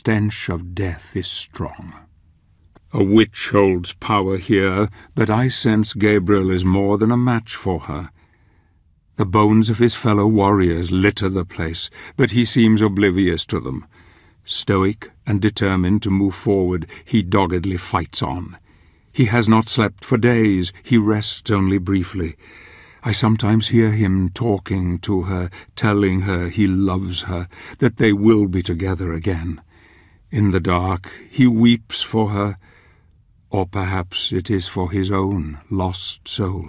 stench of death is strong. A witch holds power here, but I sense Gabriel is more than a match for her. The bones of his fellow warriors litter the place, but he seems oblivious to them. Stoic and determined to move forward, he doggedly fights on. He has not slept for days, he rests only briefly. I sometimes hear him talking to her, telling her he loves her, that they will be together again. In the dark, he weeps for her, or perhaps it is for his own lost soul.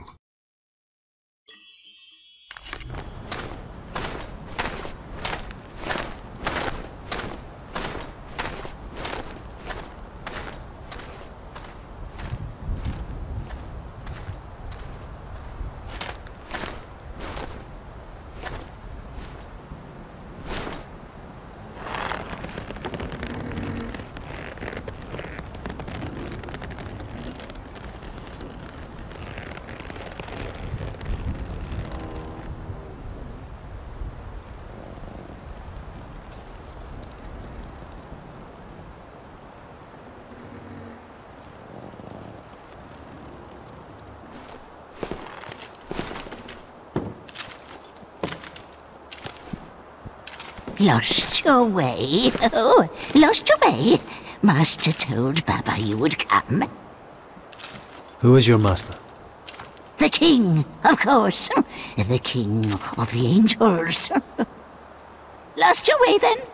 Lost your way? Oh, lost your way? Master told Baba you would come. Who is your master? The king, of course. The king of the angels. Lost your way, then?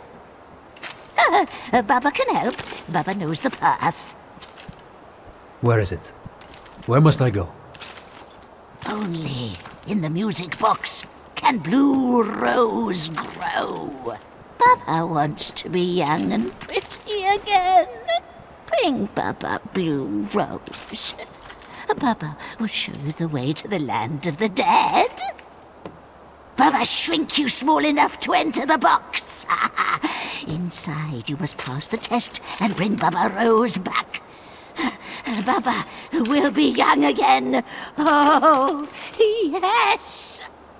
Baba can help. Baba knows the path. Where is it? Where must I go? Only in the music box can Blue Rose grow. Baba wants to be young and pretty again. Bring Baba Blue Rose. Baba will show you the way to the land of the dead. Baba shrink you small enough to enter the box. Inside you must pass the test and bring Baba Rose back. Baba will be young again. Oh, yes.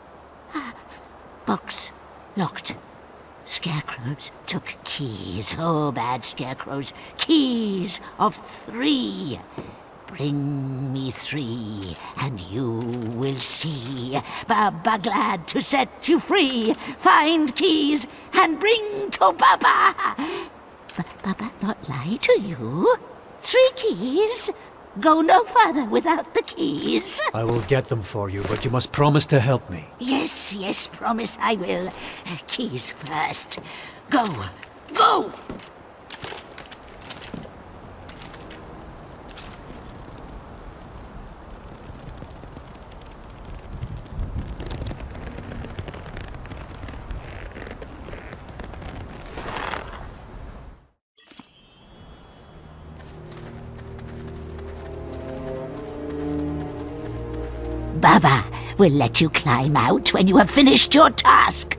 Box locked. Scarecrows took keys. Oh, bad scarecrows. Keys of 3. Bring me 3, and you will see. Baba glad to set you free. Find keys and bring to Baba. Baba not lie to you. 3 keys. Go no further without the keys. I will get them for you, but you must promise to help me. Yes, yes, promise I will. Keys first. Go, go! Baba will let you climb out when you have finished your task.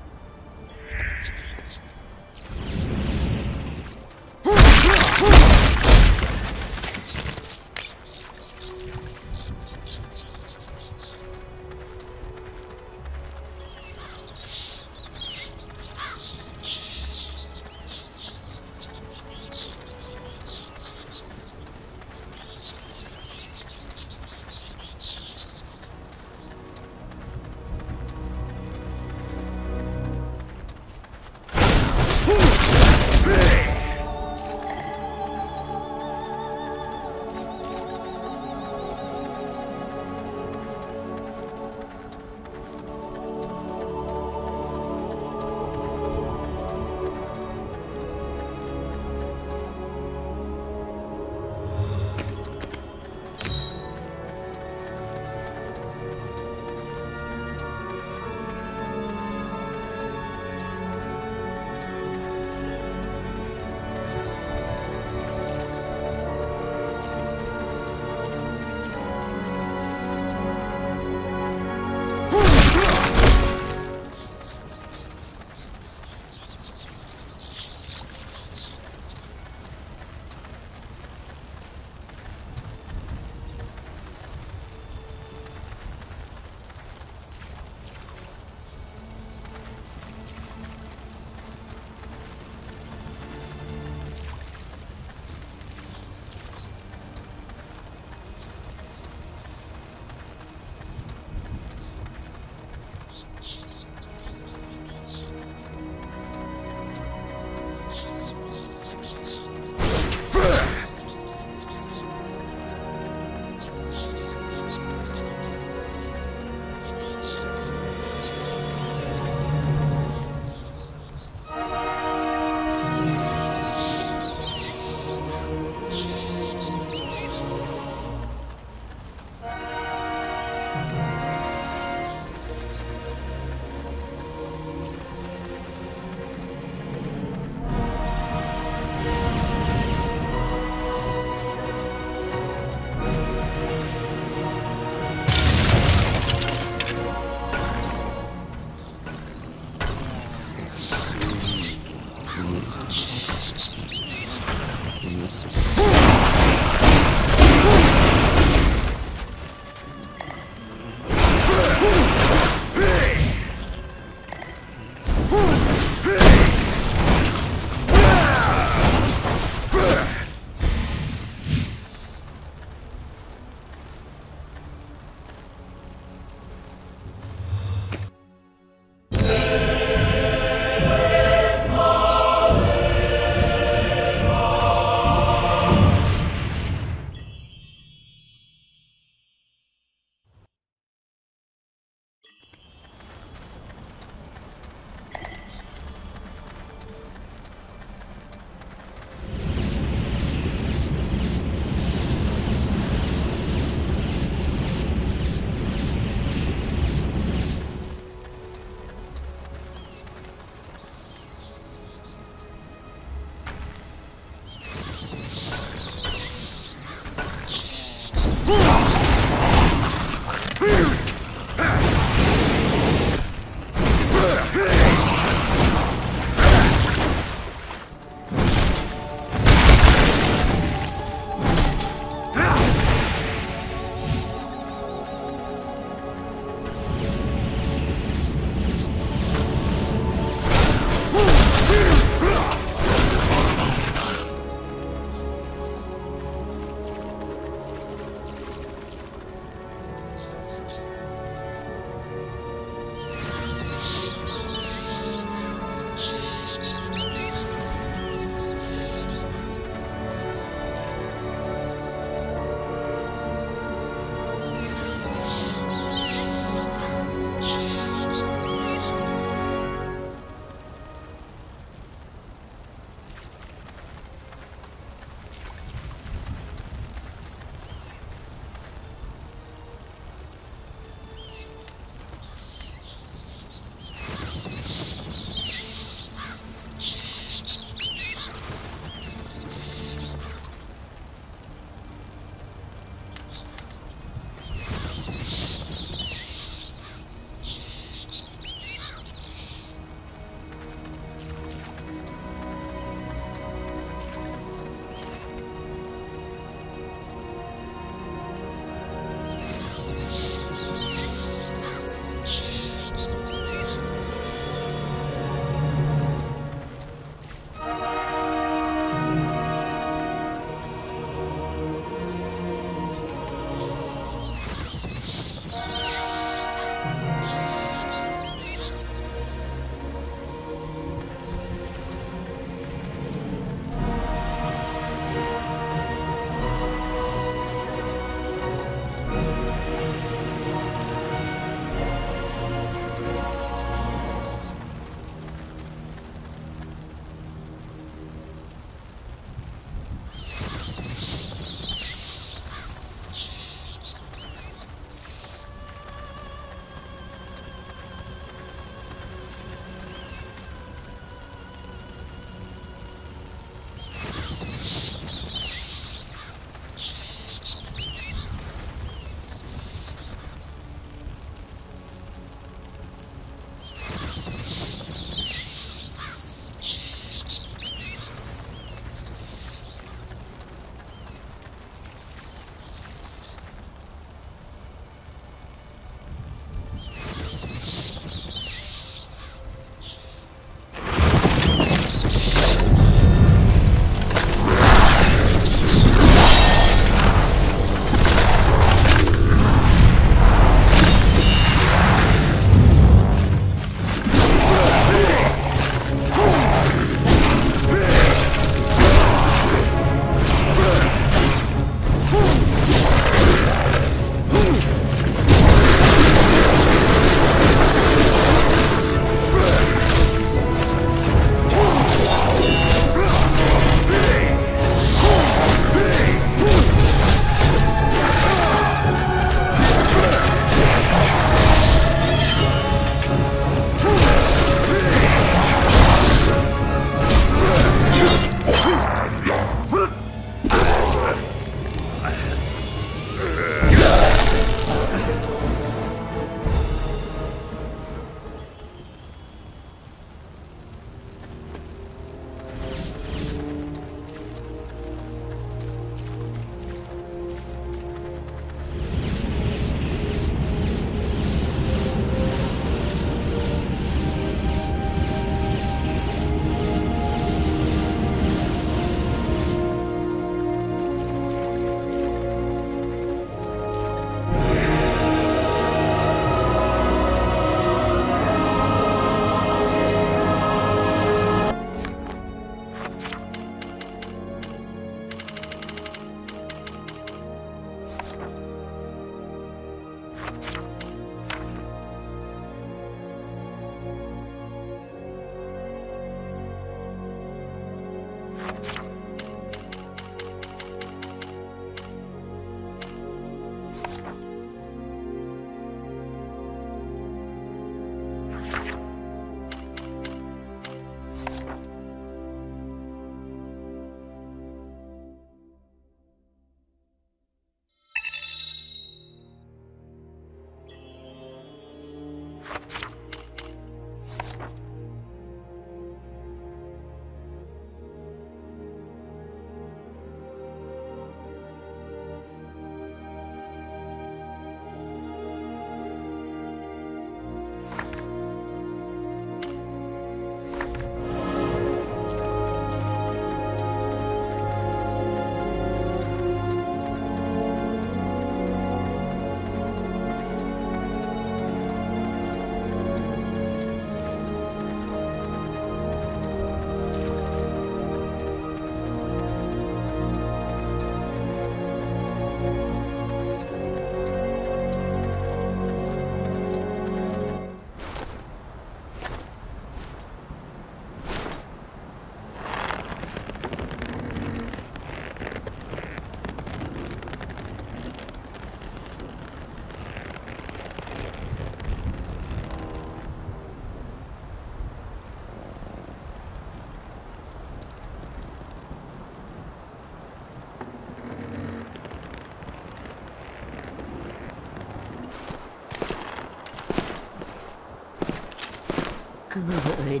Good.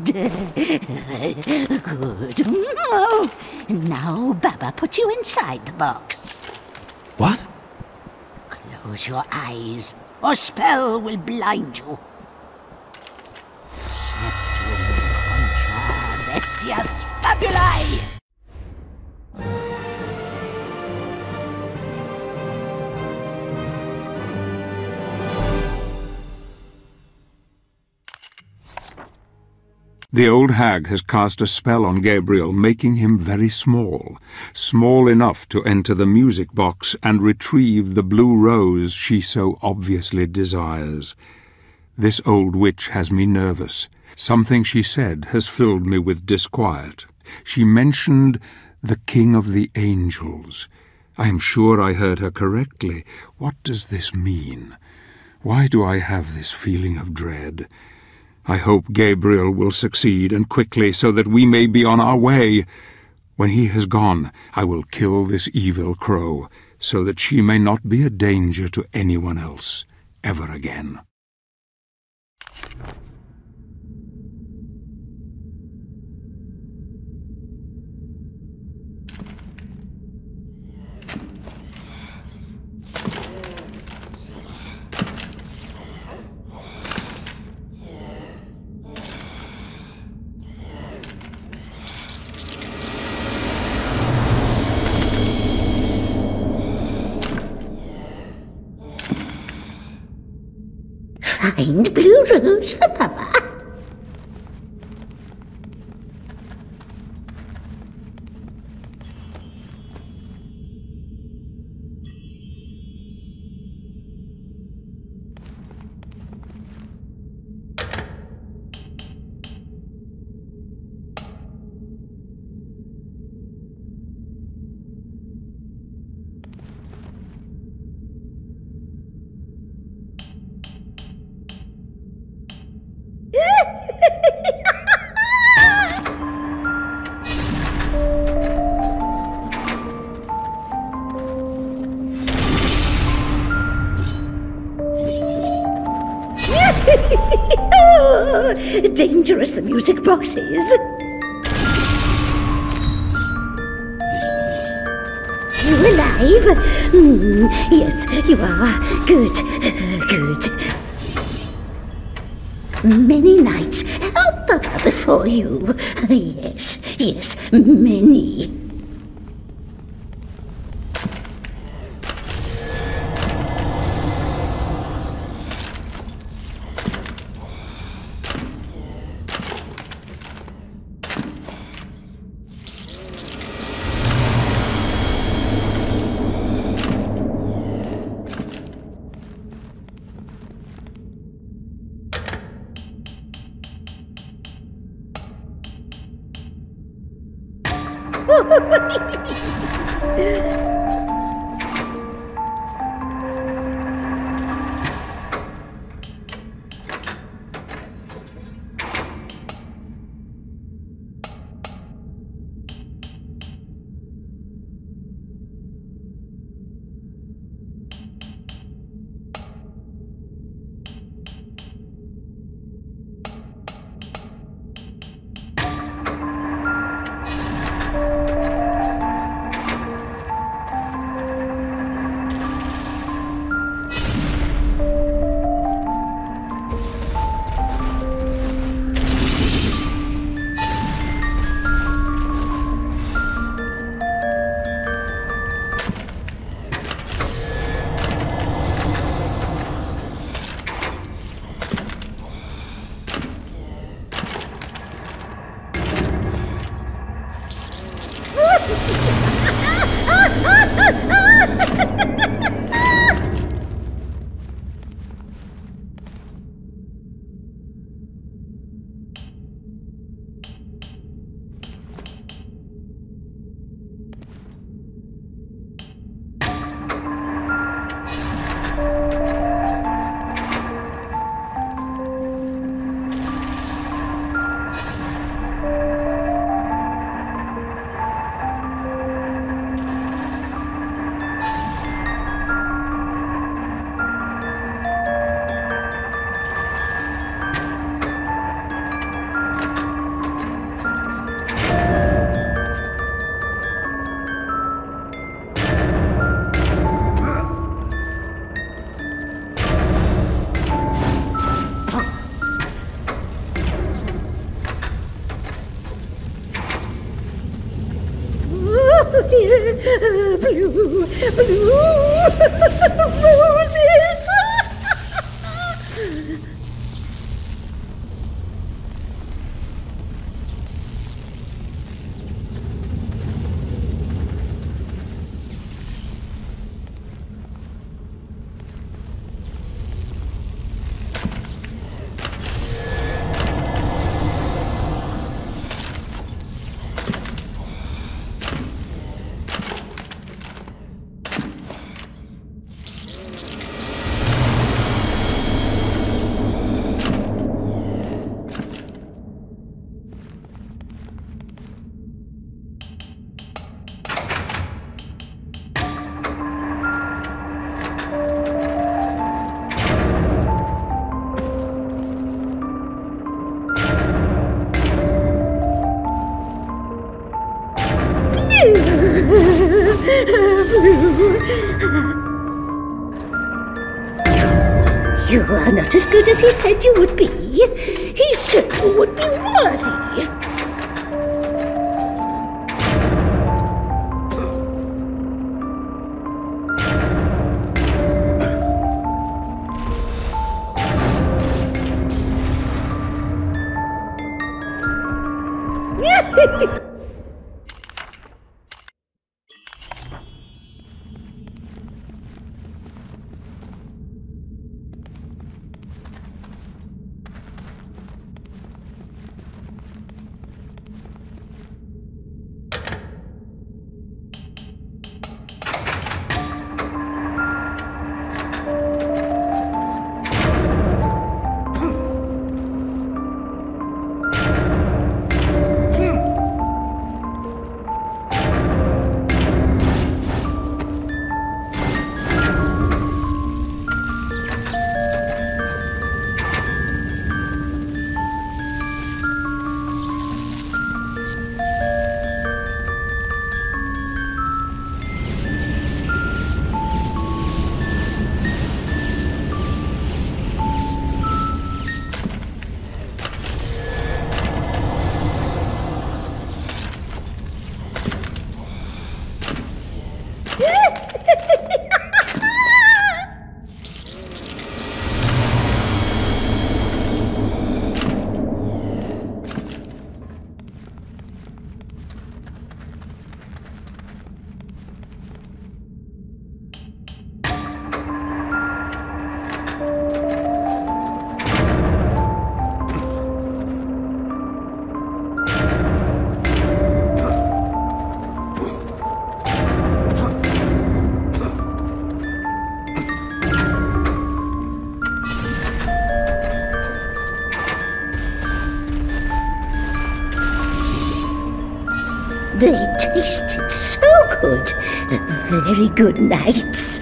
Good. Oh, now, Baba, put you inside the box. What? Close your eyes, or spell will blind you. Septum contra bestias fabulae! The old hag has cast a spell on Gabriel, making him very small, small enough to enter the music box and retrieve the blue rose she so obviously desires. This old witch has me nervous. Something she said has filled me with disquiet. She mentioned the King of the Angels. I am sure I heard her correctly. What does this mean? Why do I have this feeling of dread? I hope Gabriel will succeed, and quickly, so that we may be on our way. When he has gone, I will kill this evil crow, so that she may not be a danger to anyone else, ever again. Find blue rose for Papa. Oh, dangerous the music box is. You alive? Yes, you are. Good, good. Many nights help Papa before you. Yes, yes, many. blue, blue roses. You are not as good as he said you would be. He said you would be worthy. They tasted so good. Very good nights.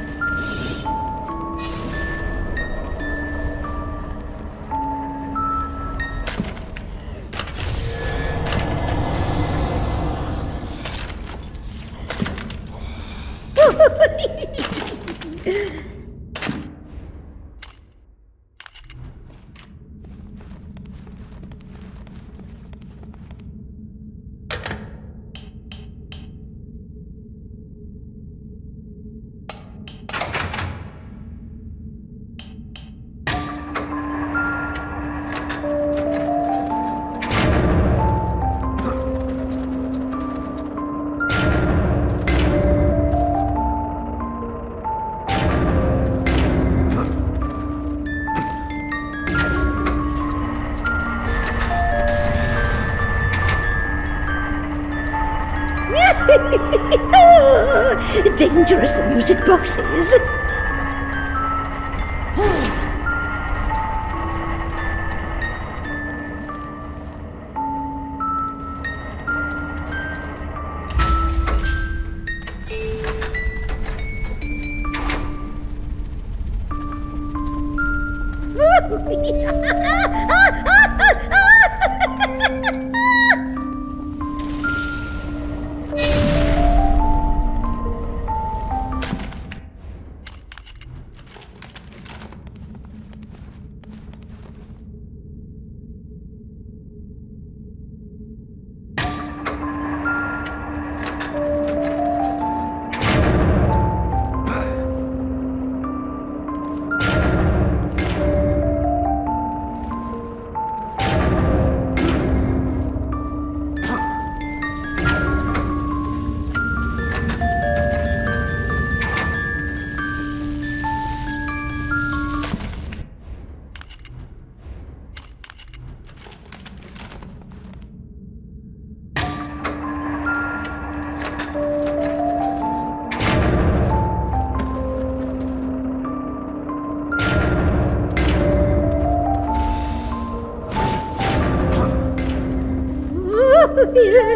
Dangerous the music box is.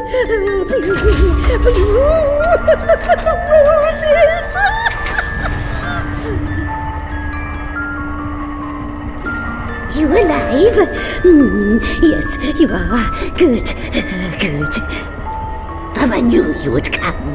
Roses! You alive? Yes, you are. Good, good. Papa knew you would come.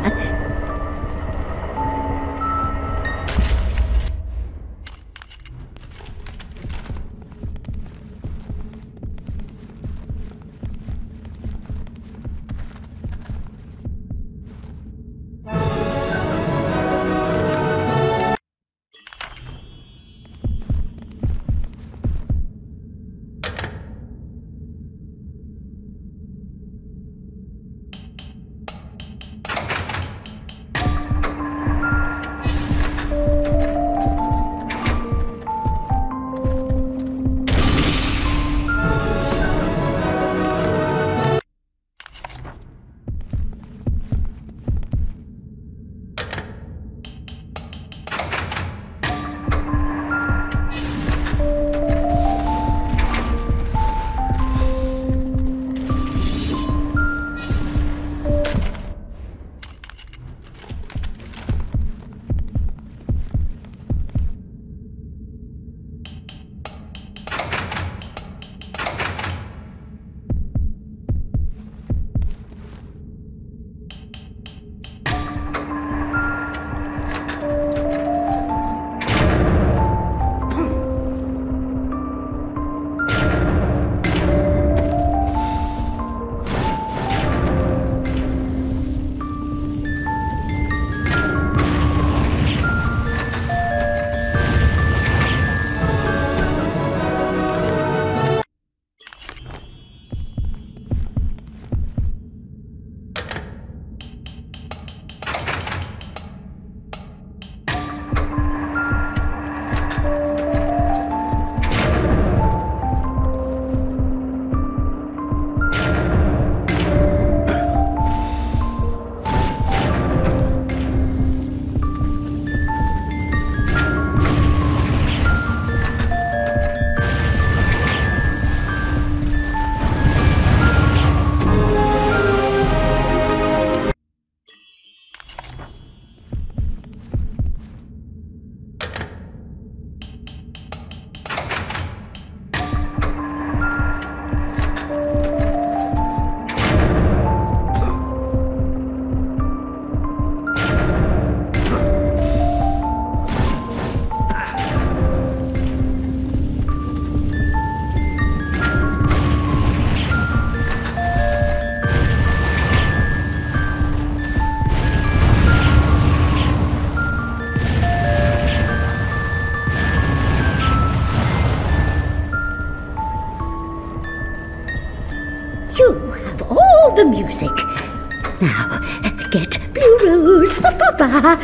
The music. Now, get bureaus for Papa.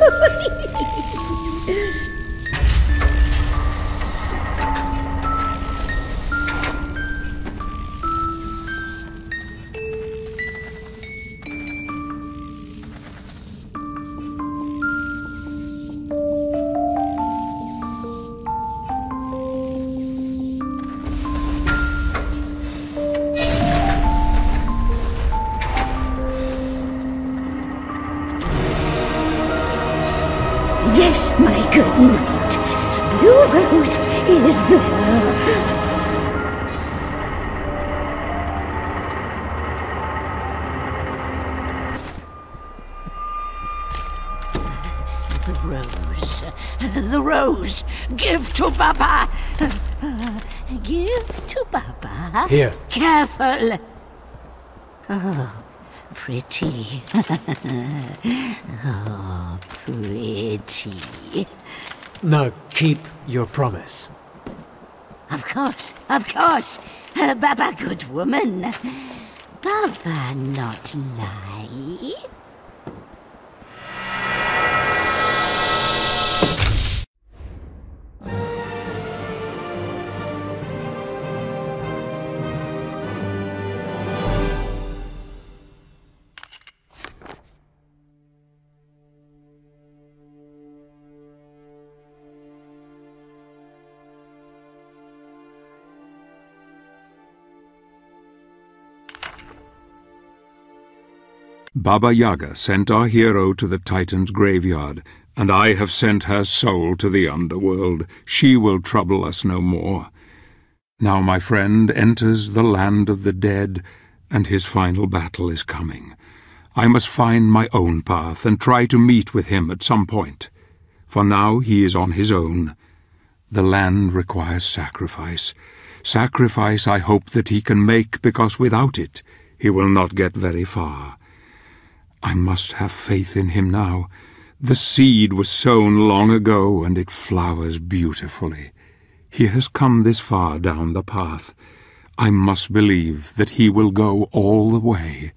Yes, my good knight. Blue Rose is there. The rose, give to Baba. Give to Baba. Here. Careful. Oh, pretty. Oh, pretty. Now, keep your promise. Of course, of course. Baba, good woman. Baba, not lie. Baba Yaga sent our hero to the Titan's graveyard, and I have sent her soul to the underworld. She will trouble us no more. Now my friend enters the land of the dead, and his final battle is coming. I must find my own path and try to meet with him at some point. For now he is on his own. The land requires sacrifice. Sacrifice I hope that he can make, because without it he will not get very far. I must have faith in him now. The seed was sown long ago, and it flowers beautifully. He has come this far down the path. I must believe that he will go all the way.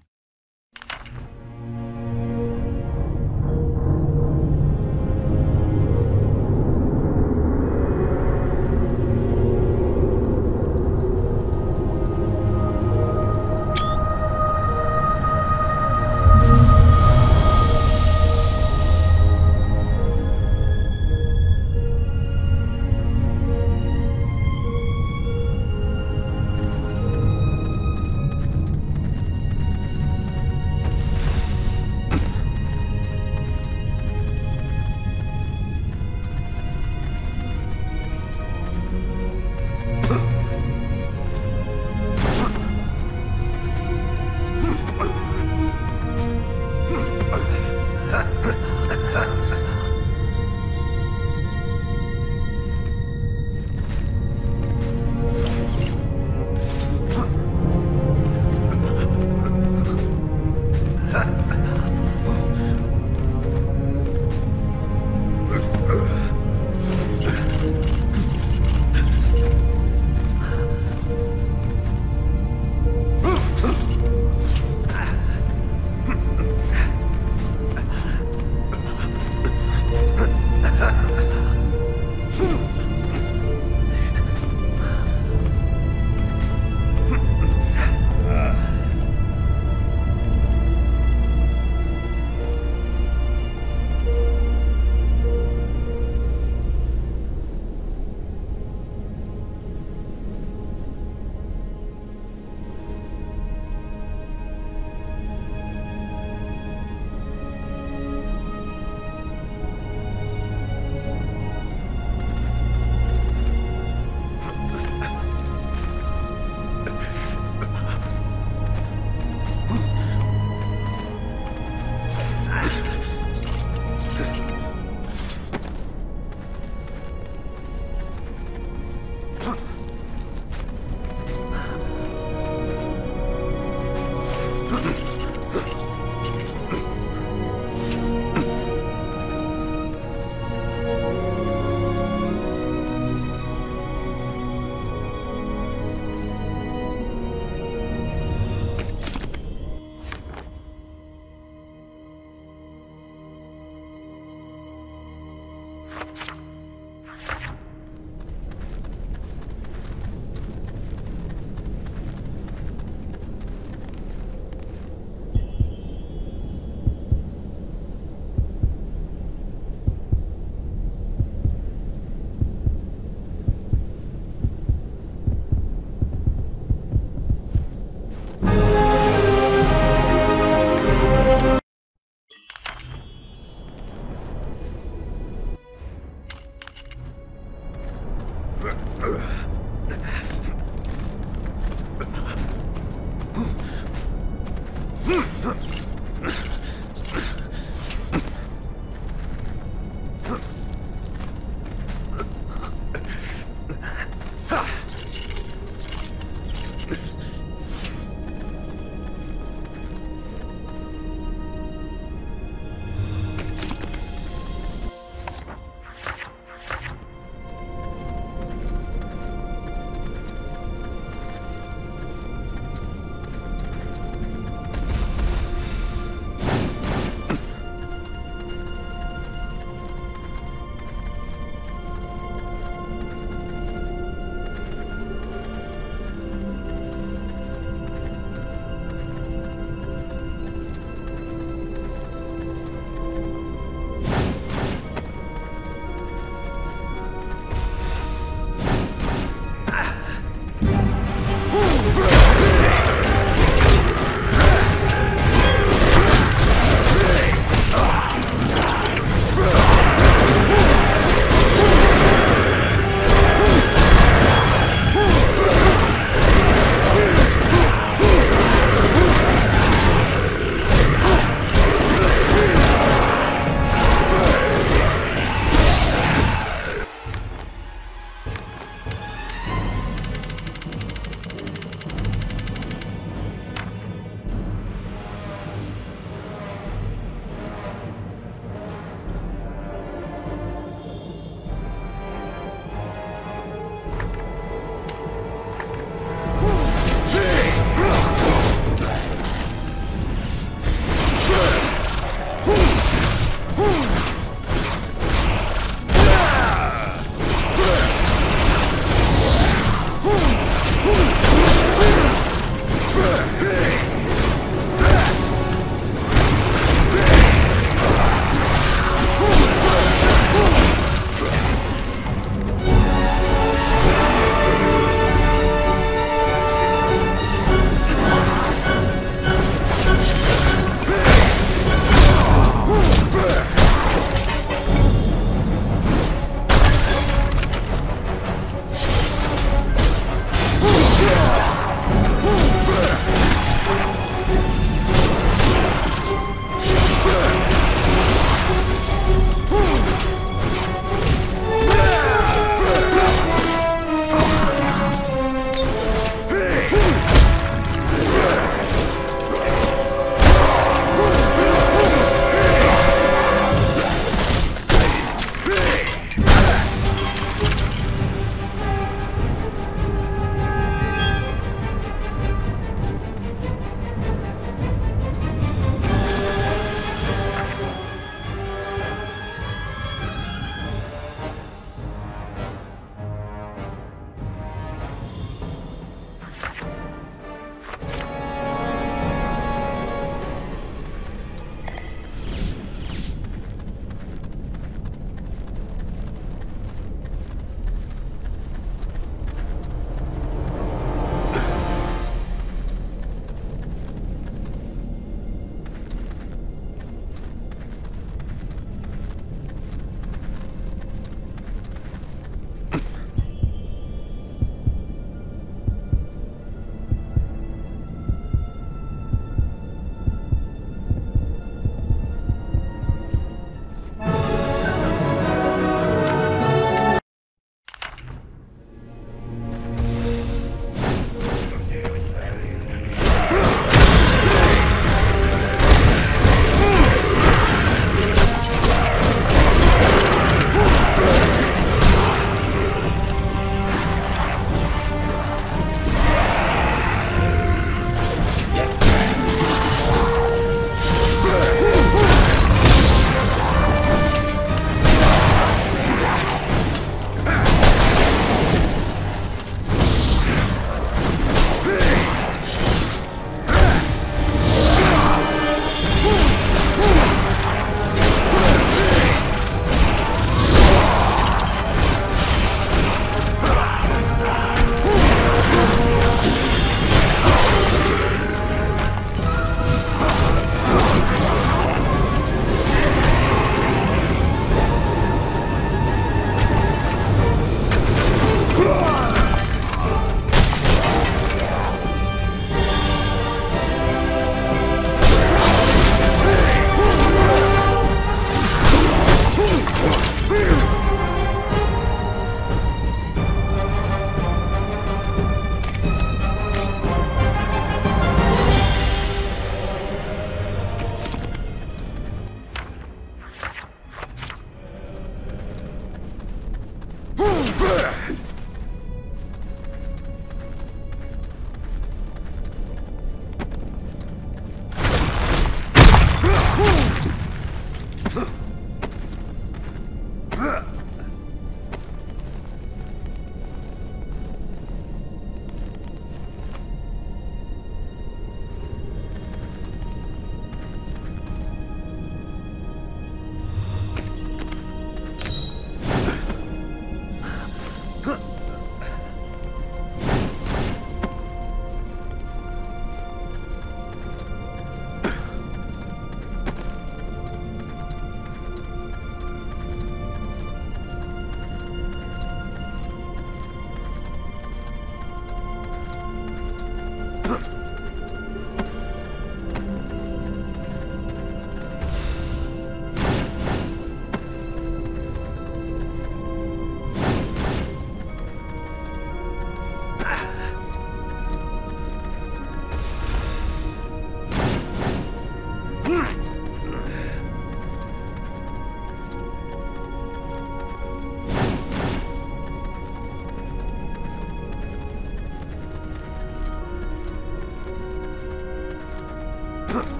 Huh!